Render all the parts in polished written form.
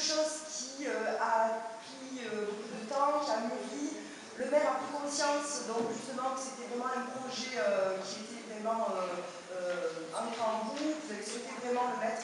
chose qui a pris beaucoup de temps, qui a mûri. Le maire a pris conscience donc justement que c'était vraiment un projet qui était vraiment entré en route. Vous avez souhaité vraiment le mettre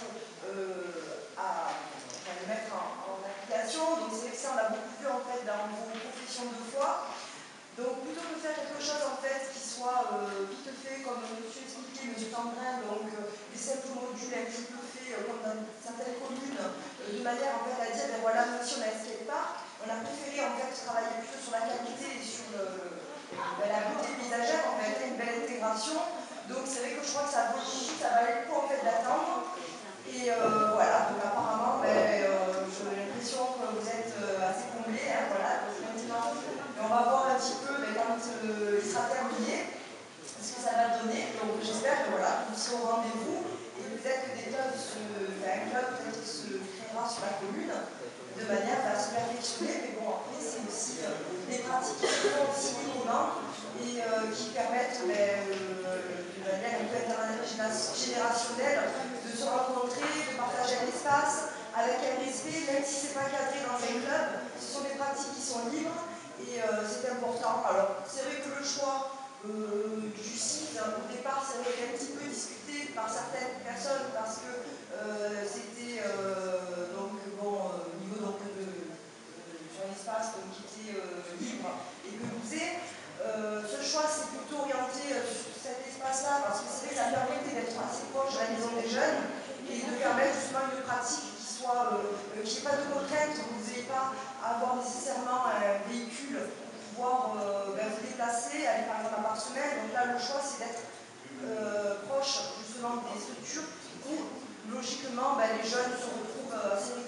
en application. Donc c'est vrai que ça on l'a beaucoup vu en fait dans vos professions de foi. Donc plutôt que de faire quelque chose en fait qui soit vite fait comme monsieur expliqué, monsieur Tendrin, donc des simples modules un petit peu faits comme dans certaines communes, de manière en fait à dire ben voilà, même si on a un skatepark, on a préféré en fait travailler plutôt sur la qualité et sur la beauté paysagère, en fait, une belle intégration. Donc c'est vrai que je crois que ça valait le coup en fait d'attendre. Et voilà, donc apparemment j'ai l'impression que vous êtes assez comblés, hein, voilà. Donc maintenant, on va voir un petit peu quand il sera terminé, ce que ça va donner. Donc j'espère que voilà, vous serez au rendez-vous. Et peut-être que des clubs il y a un club peut-être qui se créera sur la commune, de manière à se perfectionner. Mais bon, après, c'est aussi des pratiques qui se font aussi librement et qui permettent, de manière un peu intergénérationnelle, de se rencontrer, de partager un espace avec un respect, même si ce n'est pas cadré dans un club. Ce sont des pratiques qui sont libres et c'est important. Alors, c'est vrai que le choix du site, au départ, c'est vrai qu'il a un petit peu discuté par certaines personnes parce que c'était donc bon, au niveau donc, sur un espace donc, qui était libre et pelousé. Ce choix s'est plutôt orienté sur cet espace-là parce que c'est vrai que ça permettait d'être assez proche de la maison des jeunes et de permettre justement une pratique qui soit, qu'il n'y ait pas de contraintes, que vous n'ayez pas à avoir nécessairement un véhicule pour pouvoir vous déplacer, aller par exemple par semaine. Donc là, le choix, c'est d'être proche justement des structures où logiquement les jeunes se retrouvent assez